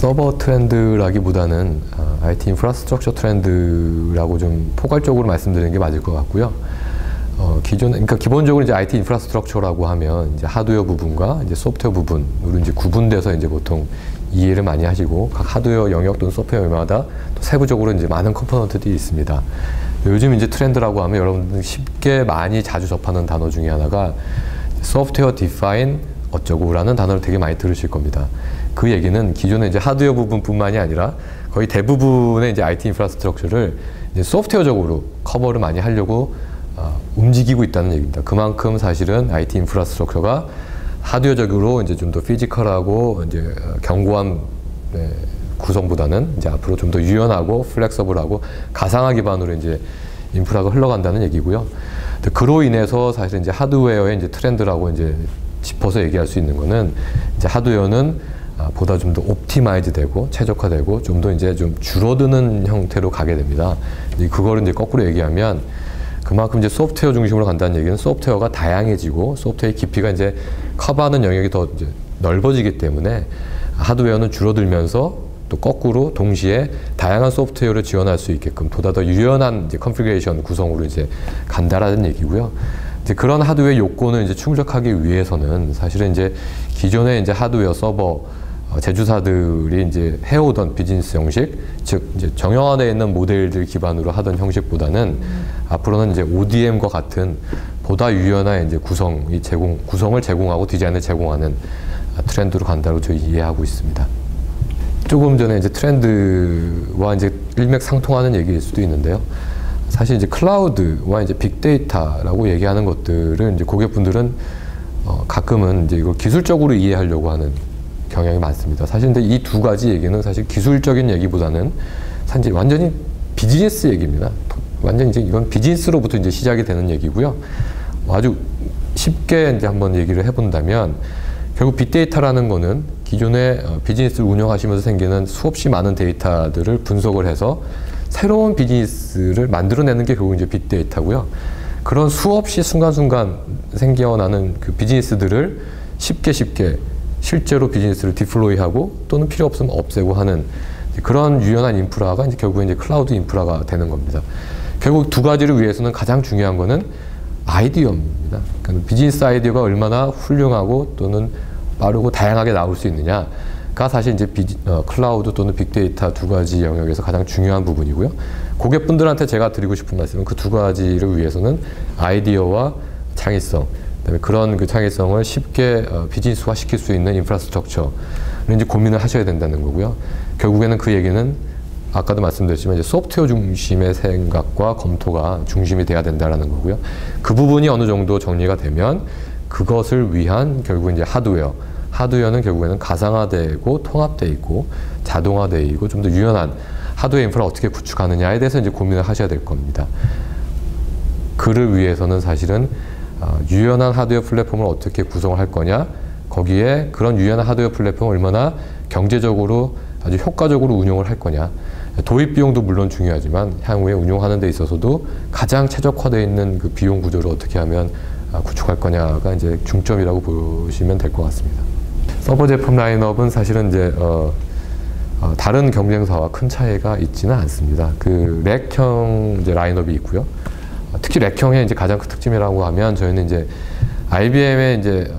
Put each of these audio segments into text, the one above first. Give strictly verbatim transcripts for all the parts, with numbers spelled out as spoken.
서버 트렌드라기보다는 아이티 인프라스트럭처 트렌드라고 좀 포괄적으로 말씀드리는 게 맞을 것 같고요. 어, 기존, 그러니까 기본적으로 이제 아이티 인프라스트럭처라고 하면 이제 하드웨어 부분과 이제 소프트웨어 부분으로 이제 구분돼서 이제 보통 이해를 많이 하시고 각 하드웨어 영역 또는 소프트웨어마다 또 세부적으로 이제 많은 컴포넌트들이 있습니다. 요즘 이제 트렌드라고 하면 여러분들 쉽게 많이 자주 접하는 단어 중에 하나가 소프트웨어 디파인 어쩌고라는 단어를 되게 많이 들으실 겁니다. 그 얘기는 기존의 이제 하드웨어 부분뿐만이 아니라 거의 대부분의 이제 아이티 인프라스트럭처를 이제 소프트웨어적으로 커버를 많이 하려고 어, 움직이고 있다는 얘기입니다. 그만큼 사실은 아이티 인프라스트럭처가 하드웨어적으로 이제 좀 더 피지컬하고 이제 견고한 네, 구성보다는 이제 앞으로 좀 더 유연하고 플렉서블하고 가상화 기반으로 이제 인프라가 흘러간다는 얘기고요. 그로 인해서 사실 이제 하드웨어의 이제 트렌드라고 이제 짚어서 얘기할 수 있는 거는 이제 하드웨어는 보다 좀 더 옵티마이즈 되고 최적화되고 좀 더 이제 좀 줄어드는 형태로 가게 됩니다. 그거를 이제 거꾸로 얘기하면 그만큼 이제 소프트웨어 중심으로 간다는 얘기는 소프트웨어가 다양해지고 소프트웨어의 깊이가 이제 커버하는 영역이 더 이제 넓어지기 때문에 하드웨어는 줄어들면서 또 거꾸로 동시에 다양한 소프트웨어를 지원할 수 있게끔 보다 더 유연한 이제 컨피그레이션 구성으로 이제 간다라는 얘기고요. 이제 그런 하드웨어 요건을 이제 충족하기 위해서는 사실은 이제 기존의 이제 하드웨어 서버 제조사들이 이제 해오던 비즈니스 형식, 즉 이제 정형화되어 있는 모델들 기반으로 하던 형식보다는 음. 앞으로는 이제 오디엠과 같은 보다 유연한 이제 구성이 제공 구성을 제공하고 디자인을 제공하는 트렌드로 간다고 저희 이해하고 있습니다. 조금 전에 이제 트렌드와 이제 일맥상통하는 얘기일 수도 있는데요. 사실 이제 클라우드와 이제 빅데이터라고 얘기하는 것들은 이제 고객분들은 어 가끔은 이제 이걸 기술적으로 이해하려고 하는 경향이 많습니다. 사실 근데 이 두 가지 얘기는 사실 기술적인 얘기보다는 사실 완전히 비즈니스 얘기입니다. 완전히 이제 이건 비즈니스로부터 이제 시작이 되는 얘기고요. 아주 쉽게 이제 한번 얘기를 해본다면 결국 빅데이터라는 거는 기존의 비즈니스를 운영하시면서 생기는 수없이 많은 데이터들을 분석을 해서 새로운 비즈니스를 만들어내는 게 결국 이제 빅데이터고요. 그런 수없이 순간순간 생겨나는 그 비즈니스들을 쉽게 쉽게 실제로 비즈니스를 디플로이하고 또는 필요 없으면 없애고 하는 그런 유연한 인프라가 이제 결국에 이제 클라우드 인프라가 되는 겁니다. 결국 두 가지를 위해서는 가장 중요한 거는 아이디어입니다. 그러니까 비즈니스 아이디어가 얼마나 훌륭하고 또는 빠르고 다양하게 나올 수 있느냐가 사실 이제 비지, 어, 클라우드 또는 빅데이터 두 가지 영역에서 가장 중요한 부분이고요. 고객분들한테 제가 드리고 싶은 말씀은 그 두 가지를 위해서는 아이디어와 창의성, 그다음에 그런 그 창의성을 쉽게 어, 비즈니스화 시킬 수 있는 인프라스트럭처를 이제 고민을 하셔야 된다는 거고요. 결국에는 그 얘기는 아까도 말씀드렸지만 이제 소프트웨어 중심의 생각과 검토가 중심이 돼야 된다라는 거고요. 그 부분이 어느 정도 정리가 되면 그것을 위한 결국 이제 하드웨어, 하드웨어는 결국에는 가상화되고 통합돼 있고 자동화돼 있고 좀 더 유연한 하드웨어 인프라 어떻게 구축하느냐에 대해서 이제 고민을 하셔야 될 겁니다. 그를 위해서는 사실은 어, 유연한 하드웨어 플랫폼을 어떻게 구성을 할 거냐, 거기에 그런 유연한 하드웨어 플랫폼을 얼마나 경제적으로 아주 효과적으로 운용을 할 거냐, 도입 비용도 물론 중요하지만 향후에 운용하는 데 있어서도 가장 최적화되어 있는 그 비용 구조를 어떻게 하면 구축할 거냐가 이제 중점이라고 보시면 될 것 같습니다. 서버 제품 라인업은 사실은 이제 어, 어, 다른 경쟁사와 큰 차이가 있지는 않습니다. 그 렉형 이제 라인업이 있고요. 특히 렉형의 이제 가장 큰 특징이라고 하면 저희는 이제 아이비엠의 이제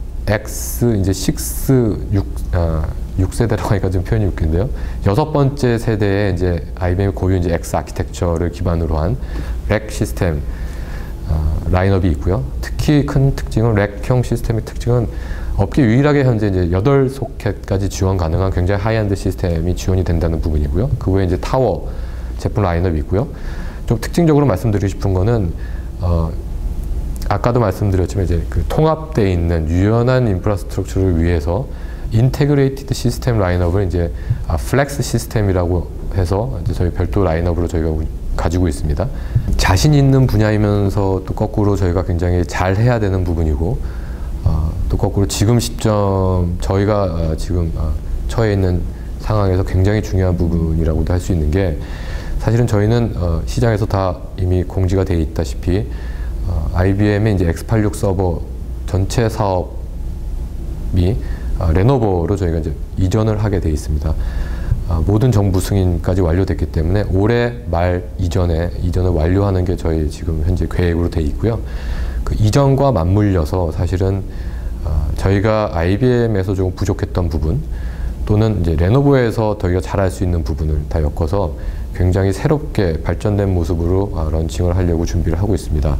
X 이제 육, 육, 아, 육 세대라고 하니까 좀 표현이 웃긴데요. 여섯 번째 세대의 이제 아이비엠 고유 이제 X 아키텍처를 기반으로 한 렉 시스템 어, 라인업이 있고요. 특히 큰 특징은 렉형 시스템의 특징은 업계 유일하게 현재 이제 여덟 소켓까지 지원 가능한 굉장히 하이엔드 시스템이 지원이 된다는 부분이고요. 그 외에 이제 타워 제품 라인업이 있고요. 좀 특징적으로 말씀드리고 싶은 거는 어, 아까도 말씀드렸지만 이제 그 통합되어 있는 유연한 인프라스트럭처를 위해서 인테그레이티드 시스템 라인업을 이제 아, 플렉스 시스템이라고 해서 이제 저희 별도 라인업으로 저희가 가지고 있습니다. 자신 있는 분야이면서 또 거꾸로 저희가 굉장히 잘 해야 되는 부분이고 어, 또 거꾸로 지금 시점 저희가 어, 지금 어, 처해 있는 상황에서 굉장히 중요한 부분이라고도 할 수 있는 게 사실은 저희는 어, 시장에서 다 이미 공지가 되어 있다시피 어, 아이비엠의 이제 엑스 팔십육 서버 전체 사업이 아, 레노버로 저희가 이제 이전을 하게 돼 있습니다. 아, 모든 정부 승인까지 완료됐기 때문에 올해 말 이전에 이전을 완료하는 게 저희 지금 현재 계획으로 돼 있고요. 그 이전과 맞물려서 사실은 아, 저희가 아이비엠에서 조금 부족했던 부분 또는 이제 레노버에서 저희가 잘할 수 있는 부분을 다 엮어서 굉장히 새롭게 발전된 모습으로 아, 런칭을 하려고 준비를 하고 있습니다.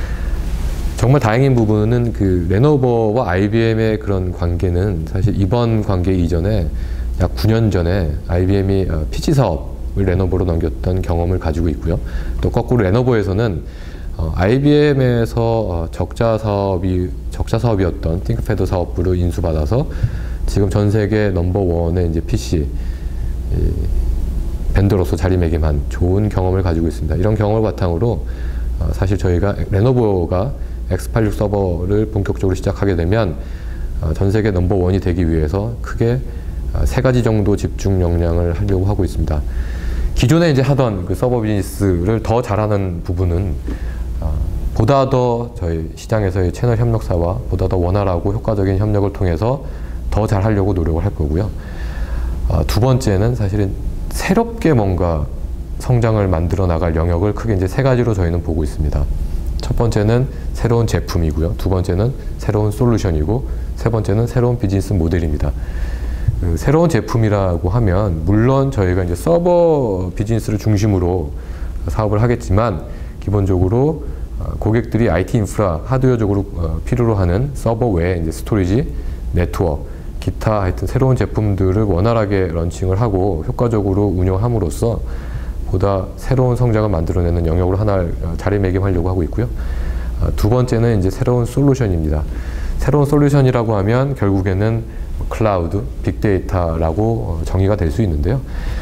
정말 다행인 부분은 그 레노버와 아이비엠의 그런 관계는 사실 이번 관계 이전에 약 구 년 전에 아이비엠이 피지 사업을 레노버로 넘겼던 경험을 가지고 있고요. 또 거꾸로 레노버에서는 어, 아이비엠에서 어, 적자 사업이 적자 사업이었던 띵크패드 사업부로 인수받아서 지금 전 세계 넘버원의 이제 피씨 이, 벤더로서 자리매김한 좋은 경험을 가지고 있습니다. 이런 경험을 바탕으로 어, 사실 저희가 레노버가 엑스 팔십육 서버를 본격적으로 시작하게 되면 어, 전 세계 넘버원이 되기 위해서 크게 어, 세 가지 정도 집중 역량을 하려고 하고 있습니다. 기존에 이제 하던 그 서버 비즈니스를 더 잘하는 부분은 어, 보다 더 저희 시장에서의 채널 협력사와 보다 더 원활하고 효과적인 협력을 통해서 더 잘하려고 노력을 할 거고요. 어, 두 번째는 사실은 새롭게 뭔가 성장을 만들어 나갈 영역을 크게 이제 세 가지로 저희는 보고 있습니다. 첫 번째는 새로운 제품이고요. 두 번째는 새로운 솔루션이고 세 번째는 새로운 비즈니스 모델입니다. 그 새로운 제품이라고 하면 물론 저희가 이제 서버 비즈니스를 중심으로 사업을 하겠지만 기본적으로 고객들이 아이티 인프라 하드웨어적으로 필요로 하는 서버 외에 이제 스토리지, 네트워크, 기타 하여튼 새로운 제품들을 원활하게 런칭을 하고 효과적으로 운영함으로써 보다 새로운 성장을 만들어내는 영역으로 하나를 자리매김하려고 하고 있고요. 두 번째는 이제 새로운 솔루션입니다. 새로운 솔루션이라고 하면 결국에는 클라우드, 빅데이터라고 정의가 될 수 있는데요.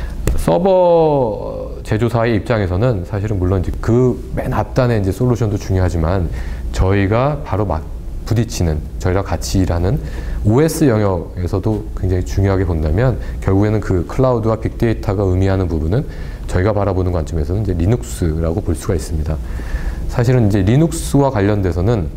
서버 제조사의 입장에서는 사실은 물론 이제 그 맨 앞단의 이제 솔루션도 중요하지만 저희가 바로 막 부딪히는 저희랑 같이 일하는 오에스 영역에서도 굉장히 중요하게 본다면 결국에는 그 클라우드와 빅데이터가 의미하는 부분은 저희가 바라보는 관점에서는 이제 리눅스라고 볼 수가 있습니다. 사실은 이제 리눅스와 관련돼서는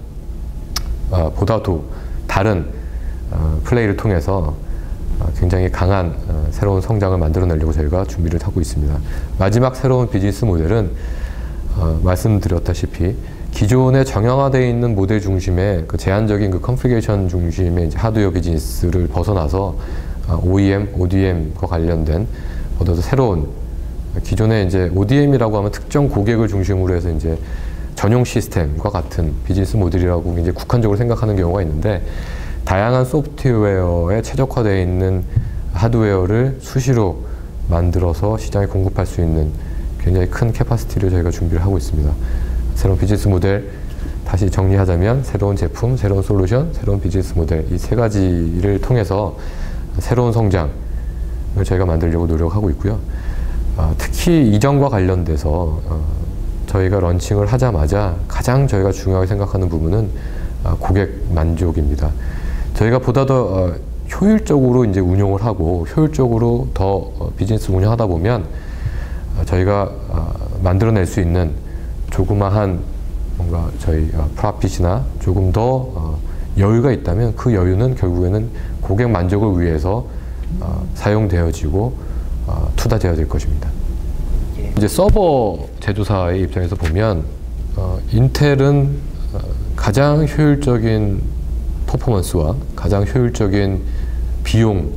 어, 보다도 다른 어, 플레이를 통해서 어, 굉장히 강한 어, 새로운 성장을 만들어내려고 저희가 준비를 하고 있습니다. 마지막 새로운 비즈니스 모델은 어, 말씀드렸다시피 기존에 정형화되어 있는 모델 중심의 그 제한적인 그 컨피그레이션 중심의 이제 하드웨어 비즈니스를 벗어나서 어, 오이엠, 오디엠과 관련된 보다 더 새로운 기존에 이제 오디엠이라고 하면 특정 고객을 중심으로 해서 이제 전용 시스템과 같은 비즈니스 모델이라고 이제 국한적으로 생각하는 경우가 있는데 다양한 소프트웨어에 최적화되어 있는 하드웨어를 수시로 만들어서 시장에 공급할 수 있는 굉장히 큰 캐파시티를 저희가 준비를 하고 있습니다. 새로운 비즈니스 모델 다시 정리하자면 새로운 제품, 새로운 솔루션, 새로운 비즈니스 모델 이 세 가지를 통해서 새로운 성장을 저희가 만들려고 노력하고 있고요. 어, 특히 이전과 관련돼서 어, 저희가 런칭을 하자마자 가장 저희가 중요하게 생각하는 부분은 어, 고객 만족입니다. 저희가 보다 더 어, 효율적으로 이제 운용을 하고 효율적으로 더 어, 비즈니스 운영하다 보면 어, 저희가 어, 만들어낼 수 있는 조그마한 뭔가 저희 어, 프라핏이나 조금 더 어, 여유가 있다면 그 여유는 결국에는 고객 만족을 위해서 어, 사용되어지고 어, 투자되어야 될 것입니다. 예. 이제 서버 제조사의 입장에서 보면 어, 인텔은 어, 가장 효율적인 퍼포먼스와 가장 효율적인 비용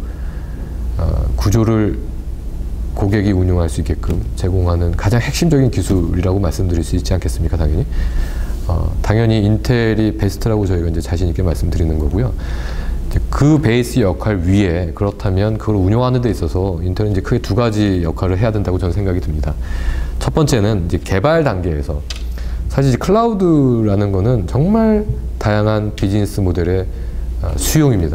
어, 구조를 고객이 운용할 수 있게끔 제공하는 가장 핵심적인 기술이라고 말씀드릴 수 있지 않겠습니까? 당연히 어, 당연히 인텔이 베스트라고 저희가 이제 자신 있게 말씀드리는 거고요. 그 베이스 역할 위에 그렇다면 그걸 운영하는 데 있어서 인텔은 이제 크게 두 가지 역할을 해야 된다고 저는 생각이 듭니다. 첫 번째는 이제 개발 단계에서 사실 클라우드라는 거는 정말 다양한 비즈니스 모델의 수용입니다.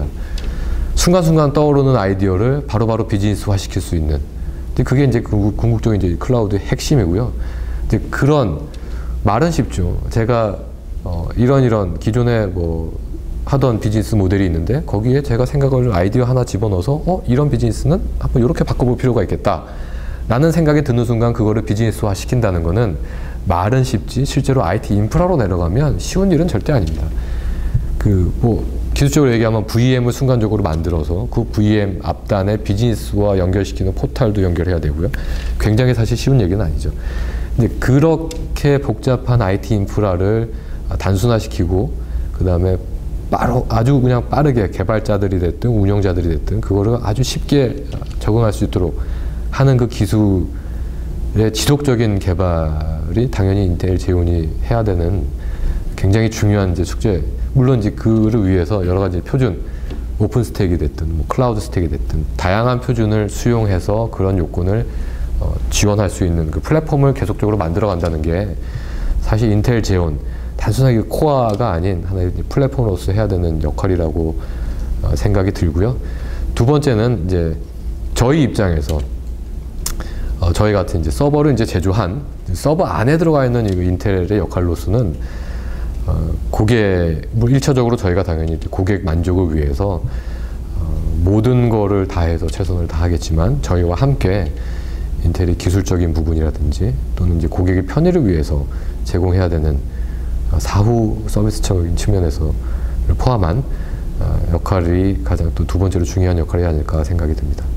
순간순간 떠오르는 아이디어를 바로바로 비즈니스화 시킬 수 있는. 근데 그게 이제 궁극적인 이제 클라우드의 핵심이고요. 이제 그런 말은 쉽죠. 제가 어 이런 이런 기존에 뭐 하던 비즈니스 모델이 있는데 거기에 제가 생각을 아이디어 하나 집어넣어서 어 이런 비즈니스는 한번 이렇게 바꿔볼 필요가 있겠다 라는 생각이 드는 순간 그거를 비즈니스화 시킨다는 거는 말은 쉽지 실제로 아이티 인프라로 내려가면 쉬운 일은 절대 아닙니다. 그 뭐 기술적으로 얘기하면 브이엠을 순간적으로 만들어서 그 브이엠 앞단에 비즈니스와 연결시키는 포탈도 연결해야 되고요. 굉장히 사실 쉬운 얘기는 아니죠. 근데 그렇게 복잡한 아이티 인프라를 단순화시키고 그 다음에 바로 아주 그냥 빠르게 개발자들이 됐든 운영자들이 됐든 그거를 아주 쉽게 적응할 수 있도록 하는 그 기술의 지속적인 개발이 당연히 인텔 제온이 해야 되는 굉장히 중요한 이제 숙제. 물론 이제 그를 위해서 여러 가지 표준, 오픈 스택이 됐든 뭐 클라우드 스택이 됐든 다양한 표준을 수용해서 그런 요건을 어, 지원할 수 있는 그 플랫폼을 계속적으로 만들어 간다는 게 사실 인텔 제온 단순하게 코어가 아닌 하나의 플랫폼으로서 해야 되는 역할이라고 어, 생각이 들고요. 두 번째는 이제 저희 입장에서 어, 저희 같은 이제 서버를 이제 제조한 서버 안에 들어가 있는 이 인텔의 역할로서는 어, 고객, 뭐 일차적으로 저희가 당연히 고객 만족을 위해서 어, 모든 거를 다해서 최선을 다하겠지만 저희와 함께 인텔의 기술적인 부분이라든지 또는 이제 고객의 편의를 위해서 제공해야 되는 사후 서비스적인 측면에서 포함한 역할이 가장 또 두 번째로 중요한 역할이 아닐까 생각이 듭니다.